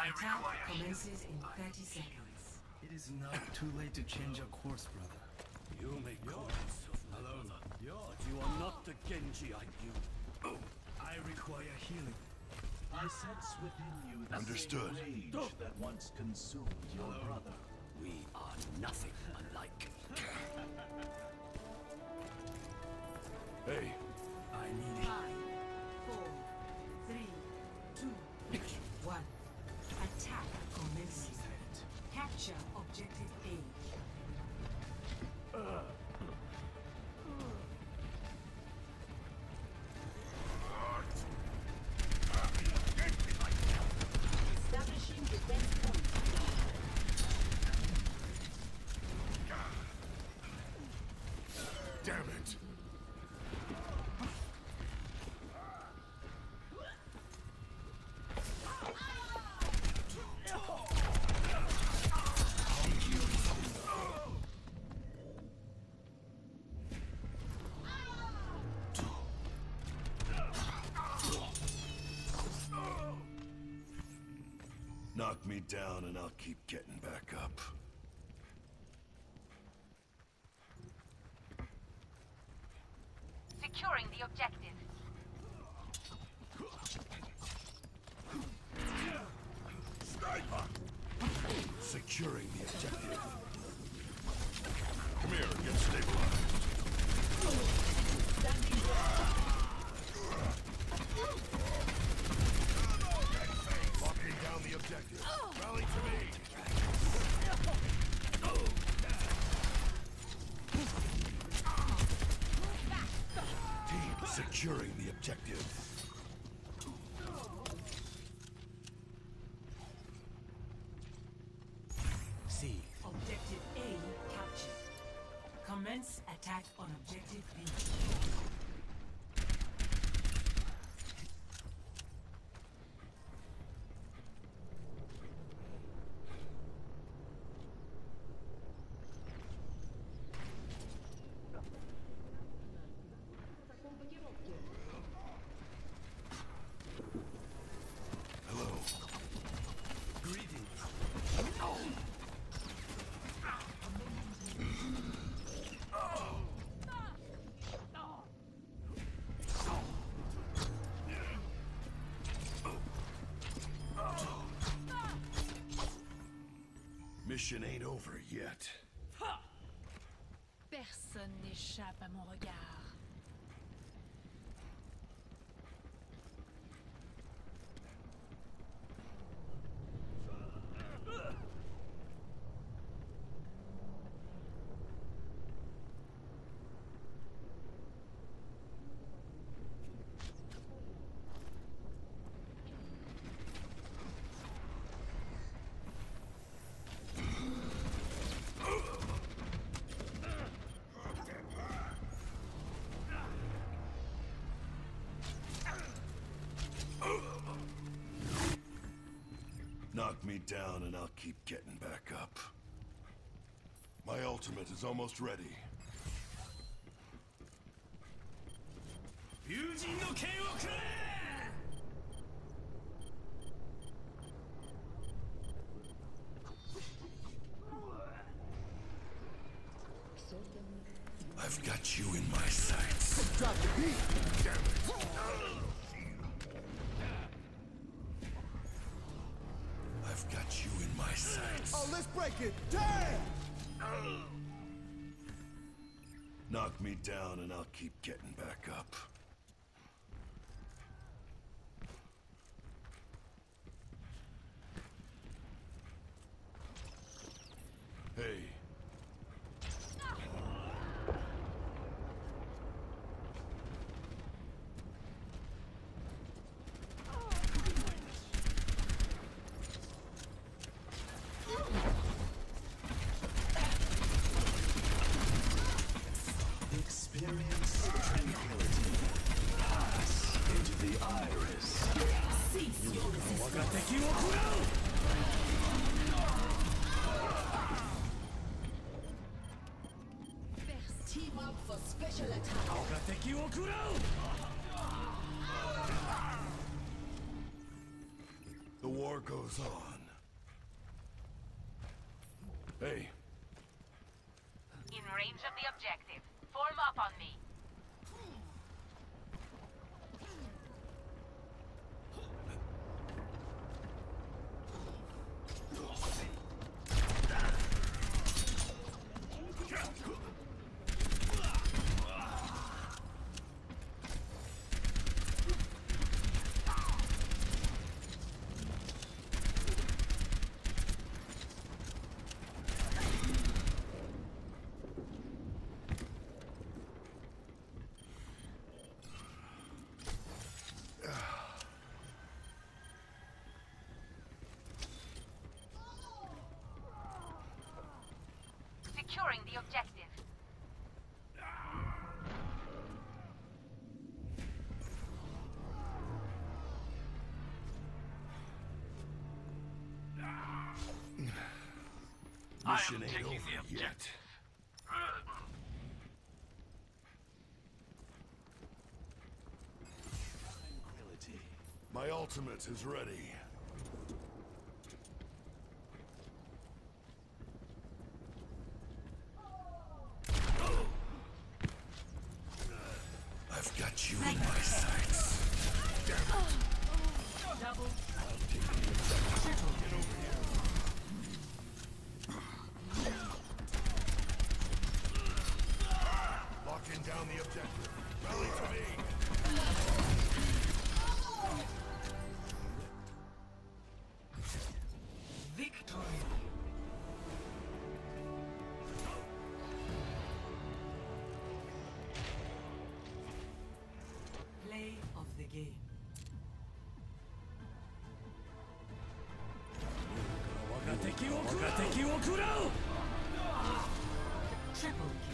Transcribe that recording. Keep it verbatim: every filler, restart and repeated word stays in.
Attack commences in thirty seconds. It is not too late to change our course, brother. You may call yourself my brother, but you are not the Genji I knew. Oh, I require healing. I sense within you the Understood. same rage Oh. that once consumed your Hello. brother. We are nothing alike. Hey, I need it. Five, four, three, two, one. Attack commences. Capture objective A. Establishing defense point. damn it! Knock me down and I'll keep getting back up. Securing the objective. Sniper! Securing the objective. Come here and get stabilized. Locking down the objective. Rally to me. Team securing the objective. See, Objective A captured. Commence attack on objective B. Hello. Greetings. Mission ain't over yet. Personne n'échappe à mon regard. Knock me down and I'll keep getting back up. My ultimate is almost ready. 友人の剣をくれ! I've got you in my sights. Drop the beat! Damn it! I've got you in my sights. Oh, let's break it! Damn! Knock me down and I'll keep getting back up. Hey. Experience tranquility. Pass into the iris. Cease your resistance. 我が敵を食らう Team up for special attack. 我が敵を食らう The war goes on. Hey, In range of the objective. Form up on me. Securing the objective. mission ain't over yet. Tranquility. My ultimate is ready. I've got you in my sights. Double. Locking down the objective. Rally to me. Victory. Play of the game. 我が敵を食らう Triple